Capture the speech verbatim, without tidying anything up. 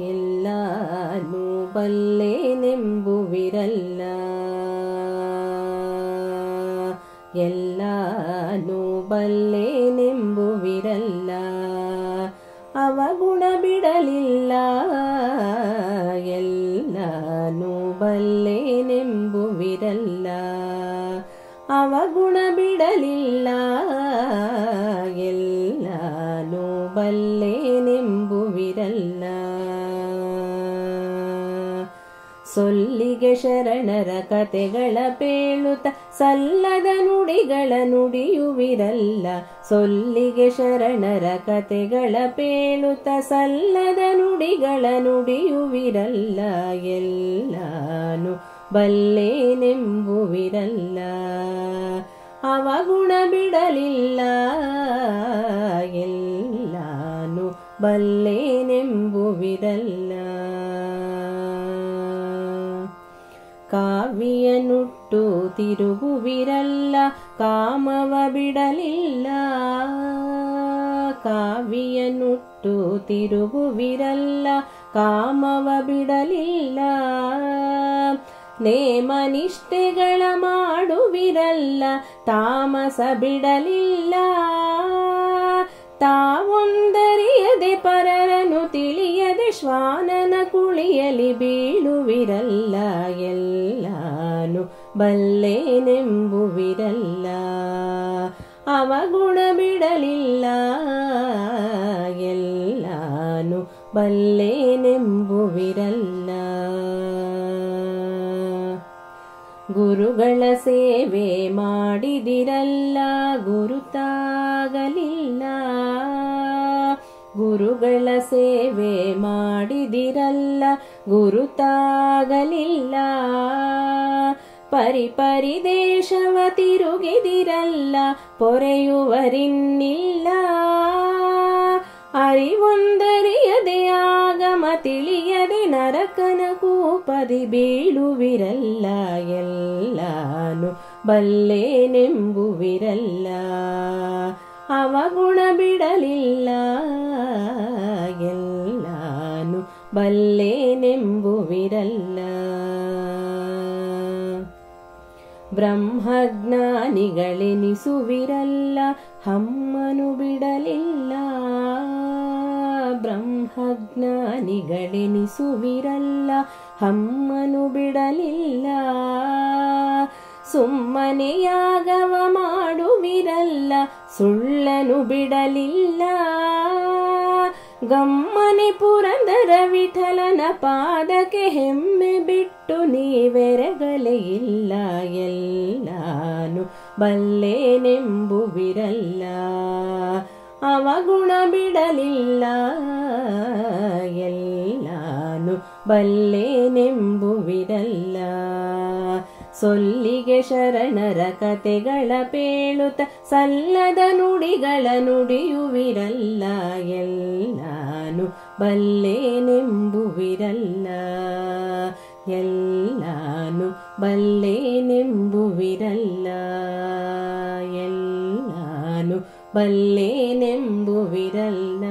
ಎಲ್ಲಾನು ಬಲ್ಲೆನೆಂಬುವಿರಲ್ಲ ಎಲ್ಲಾನು ಬಲ್ಲೆನೆಂಬುವಿರಲ್ಲ ಅವಗುಣ ಬಿಡಲಿಲ್ಲ ಎಲ್ಲಾನು ಬಲ್ಲೆನೆಂಬುವಿರಲ್ಲ ಅವಗುಣ ಬಿಡಲಿಲ್ಲ ಎಲ್ಲಾನು ಬಲ್ಲೆನೆಂಬುವಿರಲ್ಲ ಸೊಲ್ಲಿಗೆ ಶರಣರ ಕತೆಗಳ ಪೇಳುತ್ತ ಸಲ್ಲದ ನುಡಿಗಳ ನುಡಿಯುವಿರಲ್ಲ ಸೊಲ್ಲಿಗೆ ಶರಣರ ಕತೆಗಳ ಪೇಳುತ್ತ ಸಲ್ಲದ ನುಡಿಗಳ ನುಡಿಯುವಿರಲ್ಲ ಎಲ್ಲಾನು ಬಲ್ಲೆನೆಂಬುವಿರಲ್ಲ ಅವಗುಣ ಬಿಡಲಿಲ್ಲ ಎಲ್ಲಾನು ಬಲ್ಲೆನೆಂಬುವಿರಲ್ಲ ಕಾವ್ಯ ನುಟ್ಟು ತಿರುಗುವಿರಲ್ಲ ಕಾಮವ ಬಿಡಲಿಲ್ಲ ಕಾವ್ಯ ನುಟ್ಟು ತಿರುಗುವಿರಲ್ಲ ಕಾಮವ ಬಿಡಲಿಲ್ಲ ನೇಮ ನಿಷ್ಠೆಗಳ ಮಾಡುವಿರಲ್ಲ ತಾಮಸ ಬಿಡಲಿಲ್ಲ ತಾವೊಂದರಿಯದೆ ಪರರನು ತಿಳಿಯದೆ ಶ್ವಾನನ ಕುಳಿಯಲಿ ಬೀಳುವಿರಲ್ಲ ಎಲ್ಲಾನು ಬಲ್ಲೆನೆಂಬುವಿರಲ್ಲ ಅವಗುಣ ಬಿಡಲಿಲ್ಲ ಎಲ್ಲಾನು ಬಲ್ಲೆನೆಂಬುವಿರಲ್ಲ ಗುರುಗಳ ಸೇವೆ ಮಾಡಿದಿರಲ್ಲ ಗುರುತಾಗಲಿಲ್ಲ ಗುರುಗಳ ಸೇವೆ ಮಾಡಿದಿರಲ್ಲ ಗುರುತಾಗಲಿಲ್ಲ ಪರಿ ದೇಶವ ತಿರುಗಿದಿರಲ್ಲ ಪೊರೆಯುವರಿನ್ನಿಲ್ಲ ಅರಿವೊಂದರಿಯದೆ ಆಗಮ ತಿಳಿಯದೆ ನರಕನ ಕೂಪದಿ ಬೀಳುವಿರಲ್ಲ ಎಲ್ಲಾನು ಬಲ್ಲೆನೆಂಬುವಿರಲ್ಲ ಅವಗುಣ ಬಿಡಲಿಲ್ಲ ಎಲ್ಲಾನು ಬಲ್ಲೆನೆಂಬುವಿರಲ್ಲ ಬ್ರಹ್ಮಜ್ಞಾನಿಗಳೆನಿಸುವಿರಲ್ಲ ಹಮ್ಮನು ಬಿಡಲಿಲ್ಲ ಬ್ರಹ್ಮಜ್ಞಾನಿಗಳೆನಿಸುವಿರಲ್ಲ ಹಮ್ಮನು ಬಿಡಲಿಲ್ಲ ಸುಮ್ಮನೆಯಾಗವ ಮಾಡುವಿರಲ್ಲ ಸುಳ್ಳನು ಬಿಡಲಿಲ್ಲ ಗಮ್ಮನೆ ಪುರಂದರ ವಿಠಲನ ಪಾದಕ್ಕೆ ಹೆಮ್ಮೆ ಬಿಟ್ಟು ನೀವೆರಗಲೇ ಇಲ್ಲ ಎಲ್ಲಾನು ಬಲ್ಲೆನೆಂಬುವಿರಲ್ಲ ಅವಗುಣ ಬಿಡಲಿಲ್ಲ ಎಲ್ಲಾನು ಬಲ್ಲೆನೆಂಬುವಿರಲ್ಲ ಸೊಲ್ಲಿಗೆ ಶರಣರ ಕತೆಗಳ ಪೇಳುತ್ತ ಸಲ್ಲದ ನುಡಿಗಳ ನುಡಿಯುವಿರಲ್ಲ ಎಲ್ಲಾನು ಬಲ್ಲೆನೆಂಬುವಿರಲ್ಲ ಎಲ್ಲಾನು ಬಲ್ಲೆನೆಂಬುವಿರಲ್ಲ ಎಲ್ಲಾನು ಬಲ್ಲೆನೆಂಬುವಿರಲ್ಲ